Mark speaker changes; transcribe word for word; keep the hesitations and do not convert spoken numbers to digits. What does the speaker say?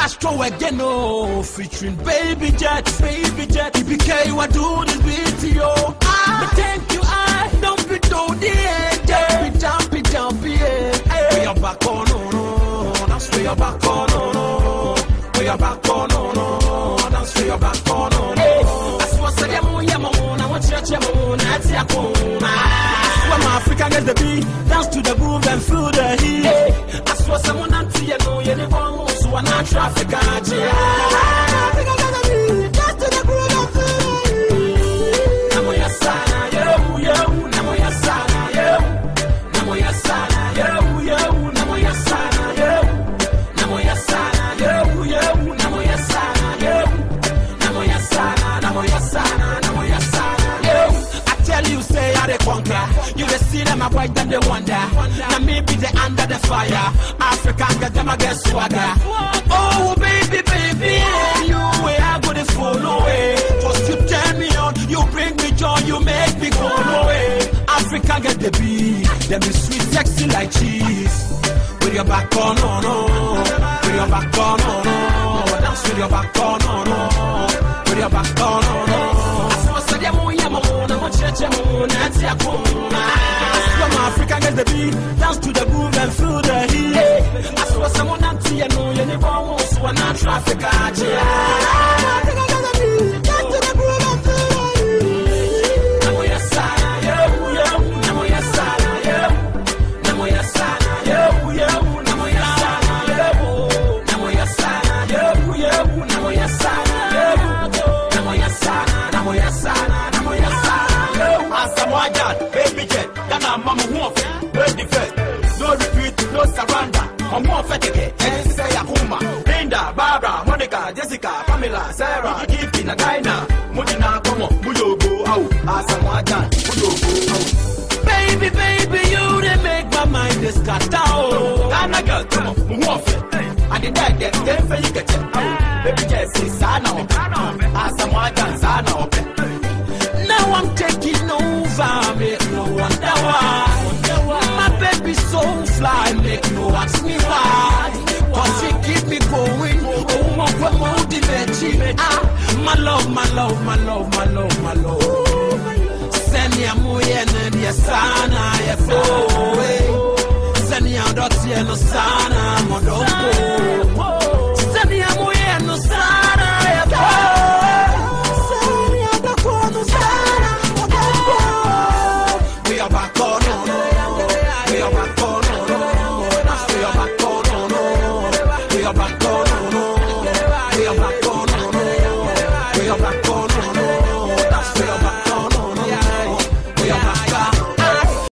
Speaker 1: Astro again, oh, featuring Baby Jet, Baby Jet. E B K, what do this beat to you? Ah, but thank you, I don't be down the end. Jumpy, jumpy, jumpy, yeah. We are back on, no, no. That's where you're back on, no, no. We are back on, no, no. That's where you're back on, no, no. That's what's the demo, yeah, mama. I want you to know, that's your home. When my African gets the beat, dance to the groove and feel the heat. I swear someone anti you know you never want so I'm not traffic I think I got the beat, dance to the groove and feel the heat. Namo ya sana, yo, yo, namo ya sana, yo. Namo ya sana, yo, yo, namo ya sana, yo. Namo ya sana, yo, yo, namo ya sana, yo. Namo ya sana, namo ya sana, namo ya sana, yo. I tell you, say I dey conquer. You dey see them a white them they wonder. Now me be the under the fire. African get them a get swagger. Oh baby, baby, yeah. You way I go to follow away. Cause you turn me on, you bring me joy, you make me go away. Africa get the beat, them be sweet, sexy like cheese. With your back on, no, no. With your back on, no, no. Dance with your back on, no, no. With your back on, no, no. Africa gets the beat, dance to the groove and feel the heat. I saw someone anti you know you never want so I'm not traffic I think I got the beat, dance to the groove and feel the heat. Namo ya sana, yo, yo, namo ya sana, yo. Namo ya sana, yo, yo, namo ya sana, yo. Namo ya sana, yo, yo, namo ya sana, yo. Namo ya sana, namo ya sana, namo ya sana, yo. Asamoah, Baby Jet, Dana Mama Wolf, Baby Fed, no retreat, no surrender. I'm more fetigue, and say Akuma, Linda, Barbara, Monica, Jessica, Pamela, Sarah, Gift in a diner, Mudina, Como, Muyogo, out, Asamoah, Muyogo, out. Baby, baby, you they make my mind is cut down. Dana girl, come on, Wolf, and the dead, then for you get it. Baby Jet, say Sana, Asamoah, Sana, now I'm taking over, make no wonder why. My baby so fly, make no ask me why. Cause she keep me going, oh my God, motivate. Ah, my love, my love, my love, my love, my love. Send ya muye ndia sana ya flow. Send ya doti ya no sana modoko. Send ya muye no sana ya flow. We are back on, no, no. We are back on, no, no. We are back on, no, no. We are back on, no, no. We are back on, no, no. We are back.